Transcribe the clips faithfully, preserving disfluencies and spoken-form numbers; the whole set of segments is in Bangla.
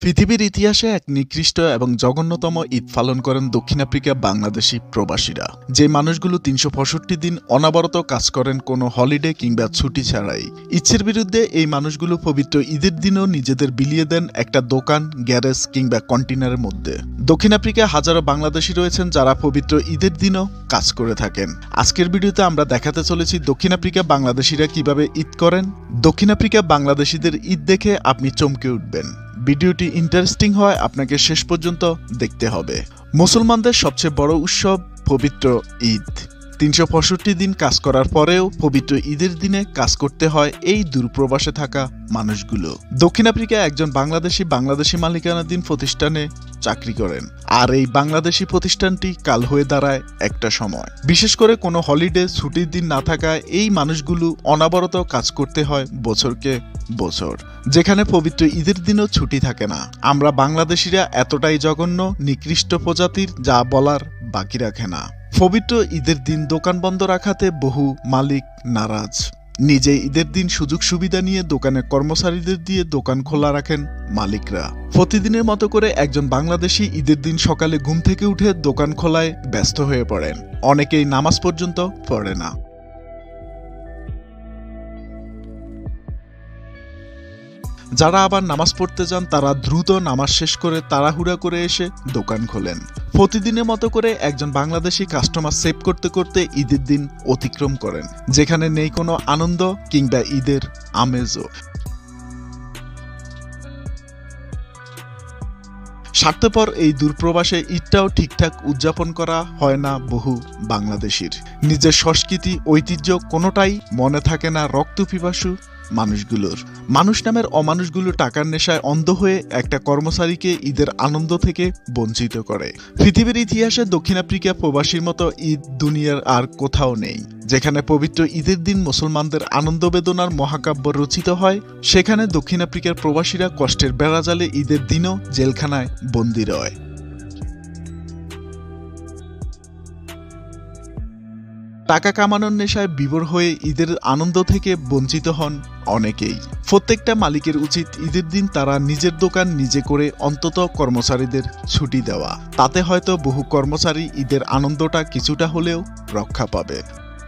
পৃথিবীর ইতিহাসে এক নিকৃষ্ট এবং জঘন্যতম ঈদ পালন করেন দক্ষিণ আফ্রিকা বাংলাদেশি প্রবাসীরা। যে মানুষগুলো তিনশো পঁয়ষট্টি দিন অনবরত কাজ করেন কোনো হলিডে কিংবা ছুটি ছাড়াই। ইচ্ছের বিরুদ্ধে এই মানুষগুলো পবিত্র ঈদের দিনও নিজেদের বিলিয়ে দেন একটা দোকান, গ্যারেজ কিংবা কন্টেনারের মধ্যে। দক্ষিণ আফ্রিকায় হাজারো বাংলাদেশি রয়েছেন যারা পবিত্র ঈদের দিনও কাজ করে থাকেন। আজকের ভিডিওতে আমরা দেখাতে চলেছি দক্ষিণ আফ্রিকা বাংলাদেশিরা কিভাবে ঈদ করেন। দক্ষিণ আফ্রিকা বাংলাদেশিদের ঈদ দেখে আপনি চমকে উঠবেন। ভিডিওটি ইন্টারেস্টিং হয়, আপনাকে শেষ পর্যন্ত দেখতে হবে। মুসলমানদের সবচেয়ে বড় উৎসব পবিত্র ঈদ। তিনশো পঁয়ষট্টি দিন কাজ করার পরেও পবিত্র ঈদের দিনে কাজ করতে হয় এই দূরপ্রবাসে থাকা মানুষগুলো। দক্ষিণ আফ্রিকায় একজন বাংলাদেশি বাংলাদেশি মালিকানাধীন প্রতিষ্ঠানে চাকরি করেন, আর এই বাংলাদেশি প্রতিষ্ঠানটি কাল হয়ে দাঁড়ায় একটা সময়। বিশেষ করে কোনো হলিডে ছুটির দিন না থাকায় এই মানুষগুলো অনবরত কাজ করতে হয় বছরকে বছর, যেখানে পবিত্র ঈদের দিনও ছুটি থাকে না। আমরা বাংলাদেশিরা এতটাই জঘন্য, নিকৃষ্ট প্রজাতির, যা বলার বাকি রাখে না। পবিত্র ঈদের দিন দোকান বন্ধ রাখাতে বহু মালিক নারাজ। নিজে ঈদের দিন সুযোগ সুবিধা নিয়ে দোকানের কর্মচারীদের দিয়ে দোকান খোলা রাখেন মালিকরা। প্রতিদিনের মতো করে একজন বাংলাদেশি ঈদের দিন সকালে ঘুম থেকে উঠে দোকান খোলায় ব্যস্ত হয়ে পড়েন। অনেকেই নামাজ পর্যন্ত পড়ে না। যারা আবার নামাজ পড়তে যান তারা দ্রুত নামাজ শেষ করে তাড়াহুড়া করে এসে দোকান খোলেন। প্রতিদিনের মতো করে একজন বাংলাদেশি কাস্টমার সেভ করতে করতে ঈদের দিন অতিক্রম করেন, যেখানে নেই কোনো আনন্দ কিংবা ঈদের আমেজও। স্বার্থপর এই দূরপ্রবাসে ঈদটাও ঠিকঠাক উদযাপন করা হয় না বহু বাংলাদেশির। নিজের সংস্কৃতি, ঐতিহ্য কোনোটাই মনে থাকে না রক্তপিপাসু মানুষগুলোর। মানুষ নামের অমানুষগুলো টাকার নেশায় অন্ধ হয়ে একটা কর্মচারীকে ঈদের আনন্দ থেকে বঞ্চিত করে। পৃথিবীর ইতিহাসে দক্ষিণ আফ্রিকা প্রবাসীর মতো ঈদ দুনিয়ার আর কোথাও নেই। যেখানে পবিত্র ঈদের দিন মুসলমানদের আনন্দ বেদনার মহাকাব্য রচিত হয়, সেখানে দক্ষিণ আফ্রিকার প্রবাসীরা কষ্টের বেড়াজালে ঈদের দিনও জেলখানায় বন্দী রয়। টাকা কামানোর নেশায় বিভোর হয়ে ঈদের আনন্দ থেকে বঞ্চিত হন অনেকেই। প্রত্যেকটা মালিকের উচিত ঈদের দিন তারা নিজের দোকান নিজে করে অন্তত কর্মচারীদের ছুটি দেওয়া। তাতে হয়তো বহু কর্মচারী ঈদের আনন্দটা কিছুটা হলেও রক্ষা পাবে।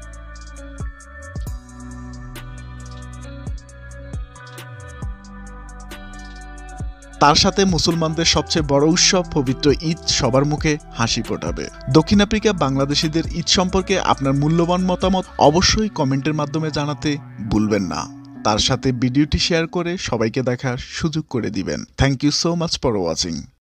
তার সাথে মুসলমানদের সবচেয়ে বড় উৎসব পবিত্র ঈদ সবার মুখে হাসি ফোটাবে। দক্ষিণ আফ্রিকা বাংলাদেশিদের ঈদ সম্পর্কে আপনার মূল্যবান মতামত অবশ্যই কমেন্টের মাধ্যমে জানাতে ভুলবেন না। তার সাথে ভিডিওটি শেয়ার করে সবাইকে দেখার সুযোগ করে দিবেন। Thank you so much for watching.